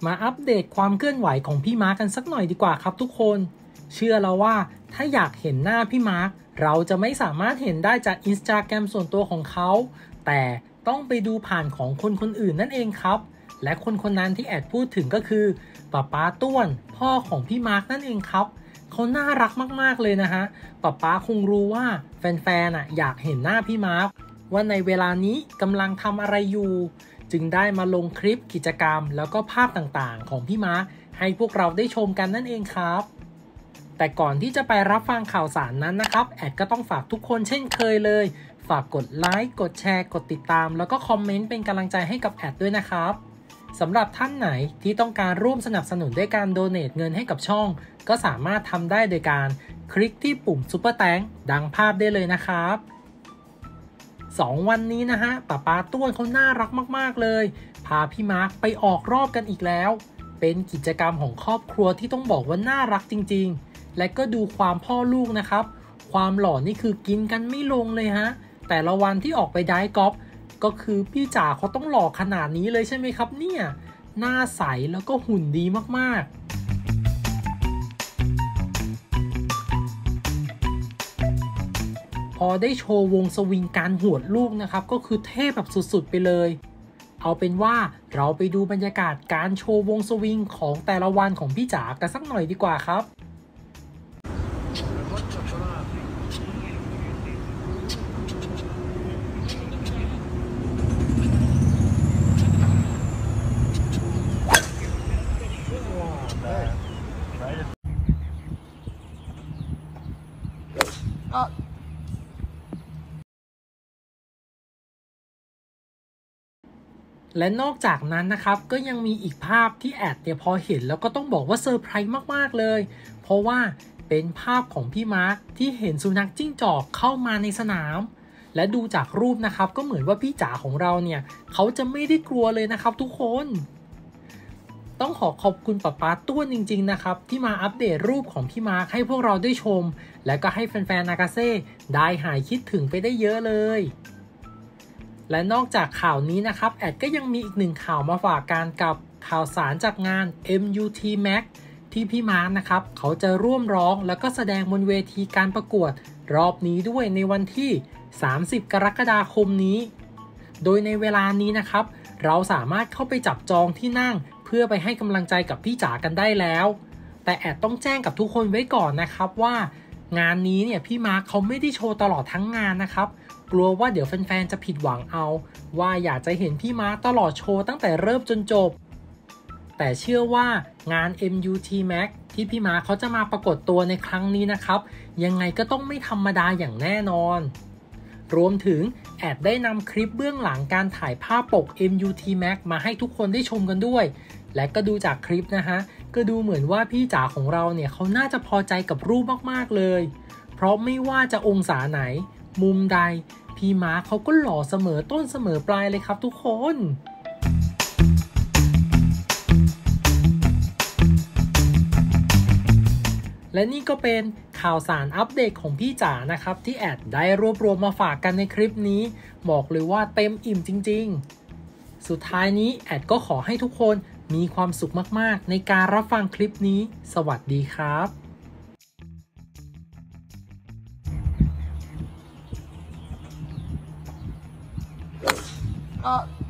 มาอัปเดตความเคลื่อนไหวของพี่มาร์คกันสักหน่อยดีกว่าครับทุกคนเชื่อแล้วว่าถ้าอยากเห็นหน้าพี่มาร์คเราจะไม่สามารถเห็นได้จาก Instagram ส่วนตัวของเขาแต่ต้องไปดูผ่านของคนคนอื่นนั่นเองครับและคนคนนั้นที่แอดพูดถึงก็คือป๊าต้วนพ่อของพี่มาร์คนั่นเองครับเขาน่ารักมากๆเลยนะฮะป๊าคงรู้ว่าแฟนๆอยากเห็นหน้าพี่มาร์คว่าในเวลานี้กำลังทำอะไรอยู่จึงได้มาลงคลิปกิจกรรมแล้วก็ภาพต่างๆของพี่มาร์คให้พวกเราได้ชมกันนั่นเองครับแต่ก่อนที่จะไปรับฟังข่าวสารนั้นนะครับแอดก็ต้องฝากทุกคนเช่นเคยเลยฝากกดไลค์กดแชร์กดติดตามแล้วก็คอมเมนต์เป็นกำลังใจให้กับแอดด้วยนะครับสำหรับท่านไหนที่ต้องการร่วมสนับสนุนด้วยการโดเนทเงินให้กับช่องก็สามารถทำได้โดยการคลิกที่ปุ่มซุปเปอร์แตงดังภาพได้เลยนะครับ2 วันนี้นะฮะป๊าต้วนเขาน่ารักมากๆเลยพาพี่มาร์คไปออกรอบกันอีกแล้วเป็นกิจกรรมของครอบครัวที่ต้องบอกว่าน่ารักจริงๆและก็ดูความพ่อลูกนะครับความหล่อนี่คือกินกันไม่ลงเลยฮะแต่ละวันที่ออกไปไดฟ์กอล์ฟก็คือพี่จ๋าเขาต้องหล่อขนาดนี้เลยใช่ไหมครับเนี่ยหน้าใสแล้วก็หุ่นดีมากๆพอได้โชว์วงสวิงการหวดลูกนะครับก็คือเท่แบบสุดๆไปเลยเอาเป็นว่าเราไปดูบรรยากาศการโชว์วงสวิงของแต่ละวันของพี่จ๋ากันสักหน่อยดีกว่าครับและนอกจากนั้นนะครับก็ยังมีอีกภาพที่แอดเนี่ยพอเห็นแล้วก็ต้องบอกว่าเซอร์ไพรส์มากๆเลยเพราะว่าเป็นภาพของพี่มาร์คที่เห็นสุนัขจิ้งจอกเข้ามาในสนามและดูจากรูปนะครับก็เหมือนว่าพี่จ๋าของเราเนี่ยเขาจะไม่ได้กลัวเลยนะครับทุกคนต้องขอบคุณป๊าต้วนจริงๆนะครับที่มาอัปเดตรูปของพี่มาร์คให้พวกเราได้ชมและก็ให้แฟนๆนากาเซ่ได้หายคิดถึงไปได้เยอะเลยและนอกจากข่าวนี้นะครับแอดก็ยังมีอีกหนึ่งข่าวมาฝากกันกับข่าวสารจากงาน MUT Max ที่พี่มาร์คนะครับเขาจะร่วมร้องแล้วก็แสดงบนเวทีการประกวดรอบนี้ด้วยในวันที่30 กรกฎาคมนี้โดยในเวลานี้นะครับเราสามารถเข้าไปจับจองที่นั่งเพื่อไปให้กำลังใจกับพี่จ๋ากันได้แล้วแต่แอดต้องแจ้งกับทุกคนไว้ก่อนนะครับว่างานนี้เนี่ยพี่มาร์คเขาไม่ได้โชว์ตลอดทั้งงานนะครับกลัวว่าเดี๋ยวแฟนๆจะผิดหวังเอาว่าอยากจะเห็นพี่มาร์คตลอดโชว์ตั้งแต่เริ่มจนจบแต่เชื่อว่างาน MUT Max ที่พี่มาร์คเขาจะมาปรากฏตัวในครั้งนี้นะครับยังไงก็ต้องไม่ธรรมดาอย่างแน่นอนรวมถึงแอดได้นำคลิปเบื้องหลังการถ่ายภาพปก MUT Max มาให้ทุกคนได้ชมกันด้วยและก็ดูจากคลิปนะฮะก็ดูเหมือนว่าพี่จ๋าของเราเนี่ยเขาน่าจะพอใจกับรูปมากๆเลยเพราะไม่ว่าจะองศาไหนมุมใดพี่มาร์คเขาก็หล่อเสมอต้นเสมอปลายเลยครับทุกคนและนี่ก็เป็นข่าวสารอัปเดตของพี่จ๋านะครับที่แอดได้รวบรวมมาฝากกันในคลิปนี้บอกเลยว่าเต็มอิ่มจริงๆสุดท้ายนี้แอดก็ขอให้ทุกคนมีความสุขมากๆในการรับฟังคลิปนี้สวัสดีครับ